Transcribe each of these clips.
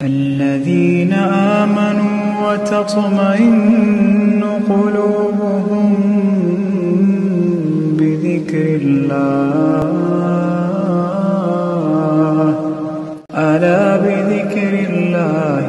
الذين آمنوا وتطمئن قلوبهم بذكر الله ألا بذكر الله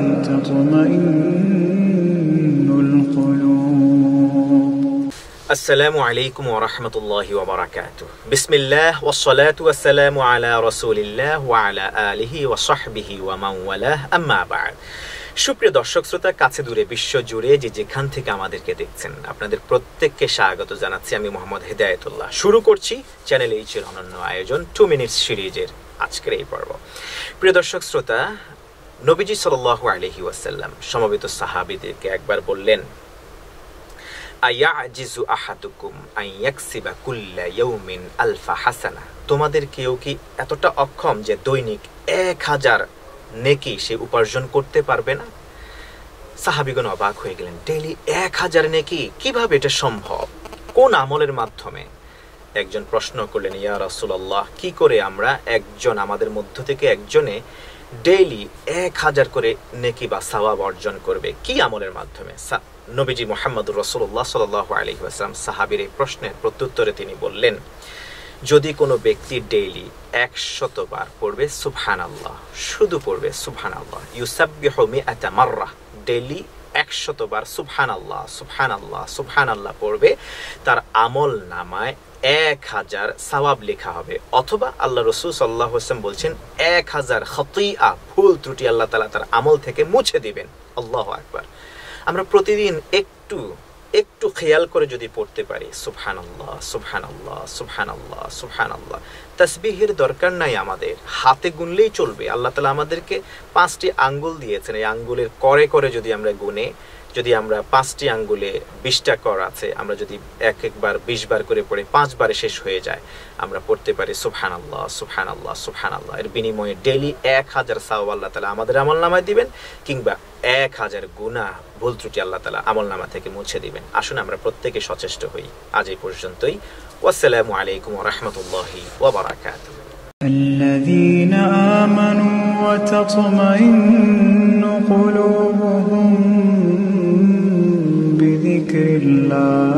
تطمئن القلوب. السلام عليكم ورحمة الله وبركاته. بسم الله والصلاة والسلام على رسول الله وعلى آله وصحبه ومن والاه أما بعد. সুপ্রিয় দর্শক শ্রোতা, কাছে দূরে বিশ্ব জুড়ে যে যেখান থেকে আমাদেরকে দেখছেন, আপনাদের প্রত্যেককে স্বাগত জানাচ্ছি। আমি মোহাম্মদ হেদায়েতুল্লাহ। শুরু করছি চ্যানেল এইচের অনন্য আয়োজন 2 মিনিটস সিরিজের আজকের এই পর্ব। প্রিয় দর্শক শ্রোতা, নবীজি সাল্লাল্লাহু আলাইহি ওয়াসাল্লাম সমবেত সাহাবীদেরকে একবার বললেন, আয়াজিজু আহাদুকুম আন ইয়াকসিবা কুল্লা ইয়াউমিন আলফা হাসানা। তোমাদের কেউ কি এতটা অক্ষম যে দৈনিক 1000 নেকি সে উপার্জন করতে পারবে না? সাহাবীগণ অবাক হয়ে গেলেন। ডেইলি 1000 নেকি, কিভাবে এটা সম্ভব? কোন আমলের মাধ্যমে? একজন প্রশ্ন করলেন, ইয়া রাসূলুল্লাহ, কি করে আমরা আমাদের মধ্য থেকে একজনে ডেইলি 1000 করে নেকি বা সওয়াব অর্জন করবে? কি আমলের মাধ্যমে? নবীজি মুহাম্মদুর রাসূলুল্লাহ সাল্লাল্লাহু আলাইহি ওয়াসাল্লাম সাহাবীর এই প্রশ্নের প্রত্যুত্তরে তিনি বললেন, যদি কোনো ব্যক্তি ডেইলি 100 বার পড়বে সুবহানাল্লাহ, শুধু পড়বে সুবহানাল্লাহ, ইউসাব্বিহু মিআতা মাররা, ডেইলি 100 বার সুবহানাল্লাহ সুবহানাল্লাহ সুবহানাল্লাহ পড়বে, তার আমল নামায় 1000 সওয়াব লেখা হবে। অথবা আল্লাহ রাসূল সাল্লাল্লাহু আলাইহি ওয়াসাল্লাম বলছেন 1000 খতিআ, ভুল ত্রুটি আল্লাহ তাআলা তার আমল থেকে মুছে দিবেন। আল্লাহু আকবার। আমরা প্রতিদিন একটু খেয়াল করে যদি পড়তে পারি সুবহানাল্লাহ সুবহানাল্লাহ সুবহানাল্লাহ সুবহানাল্লাহ, তাসবিহের দরকার নাই, আমাদের হাতে গুনলেই চলবে। আল্লাহ তাআলা আমাদেরকে 5টি আঙ্গুল দিয়েছেন, এই আঙ্গুলের করে করে যদি আমরা গুনে, যদি আমরা 5টি আঙ্গুলে 20টা কর আছে, আমরা যদি একবার 20 বার করে পড়ে 5 বারে শেষ হয়ে যায়, আমরা পড়তে পারি সুবহানাল্লাহ সুবহানাল্লাহ সুবহানাল্লাহ। এর বিনিময়ে ডেইলি 1000 সওয়াব আল্লাহ তাআলা আমাদের আমলনামায় দিবেন, কিংবা 1000 গুনাহ ভুল ত্রুটি আল্লাহ তাআলা আমলনামা থেকে মুছে দিবেন। আসুন আমরা প্রত্যেকে সচেষ্ট হই। আজ এই পর্যন্তই। ওয়াসসালামু আলাইকুম ওয়া রাহমাতুল্লাহি ওয়া বারাকাতুহু। الذين آمنوا وتطمئن قلوبهم بذكر الله